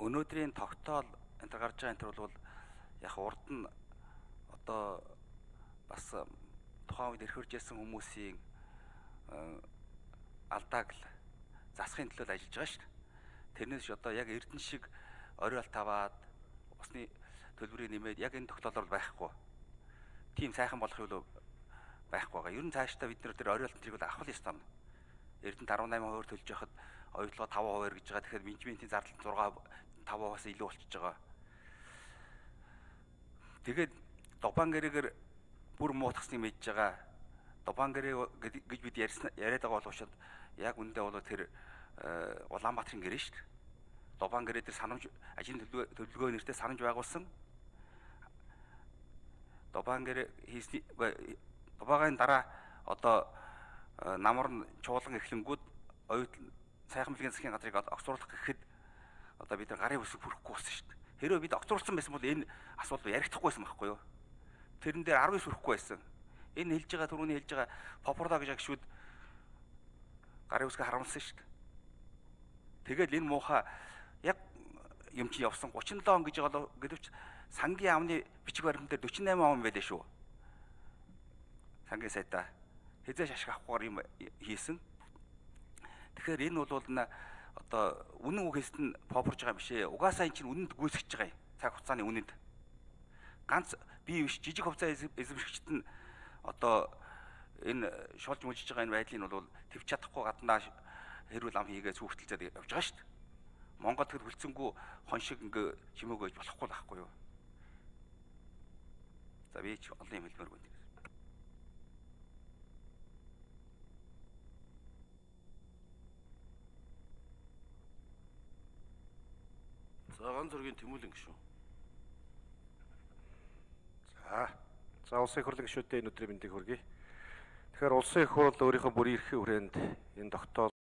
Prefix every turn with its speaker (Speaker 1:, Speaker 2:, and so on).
Speaker 1: өнөөдрийн тогтоол энэ гарч байгаа энэ төр бол яг урд нь одоо бас тухайн үед эрхэрж ирсэн хүмүүсийн алдааг л засахын төлөө ажиллаж байгаа шүү дээ. Тэрнээс одоо яг Эрдэнэ шиг оройол таваад усны төлбөрийг нэмээд яг энэ тогтоолоор байхгүй. Тийм сайхан болохыг л байхгүй байгаа. Ер нь цаашдаа бид нэр тэр оройолт тэрийг авах л ёстой юм. Эрдэнэт 18% төлж яхад оюутлогоо 5% гэж байгаа. Тэгэхээр менежментийн зардал 5%-аас илүү болчихж байгаа. Тэгээд Дубан гэрээгээр бүр муутгасныг мэдж байгаа. Дубан гэрээ гэж бид яриад байгаа боловч яг үндэ бол тэр Улаанбаатарын гэрээ шүү дээ. Дубан гэрээ дээр санамж ажлын төлөвлөгөө нэртэй санамж байгуулсан. Дубан гэрээ хийсний Дубагийн дараа одоо намар нь чуулган эхлэнгүүд оюутан сайхан бэлгийн засгийн газрыг огцруулах гэхэд одоо бид нар гарын үсэг хүрэхгүй болсон шүү дээ. Хэрвээ бид огцруулсан байсан бол энэ асуудал ярихдаггүйсэн байхгүй юу? Тэрэн дээр 19 хүрэхгүй байсан. Энэ хэлж байгаа түрүүний хэлж байгаа попорда гэж агшүүд гарын үсгээ харамлсан шүү дээ. Тэгэл энэ муухай яг юм чи явсан 37 он гэж байгаа гэдвч сангийн амны бичиг баримт дээр 48 он байлээ шүү. Сангийн сайдаа хязгаарч ашиг авахгүйгээр юм хийсэн. Тэгэхээр энэ бол одоо үнэн үгээст нь попорж байгаа юм биш ээ. Угаасаа энэ чинь үнэнд гүйцэтгэж байгаа юм. Цаг хугацааны үнэнд. Ганц бие биш жижиг хувцас эзэмшигчд нь одоо энэ шулж мужиж байгаа энэ байдлыг бол твч чадахгүй гаднаа хэрүүл ам хийгээ сүртэлцээд явж байгаа шүү дээ. Монгол тэр хүлцэнгүй хон шиг ингээ чимээгөөж болохгүй л ахгүй юу. За би ч олон юм хэлмээр байна.
Speaker 2: Цагаан зургийн Тэмүүлэн гişүү.
Speaker 3: За улсын их хурлын гишүүдтэй энэ өдрийн мэндийг хүргэе. Тэгэхээр улсын их хурл өөрийнхөө бүрийн эрхийн хүрээнд энэ тогтоол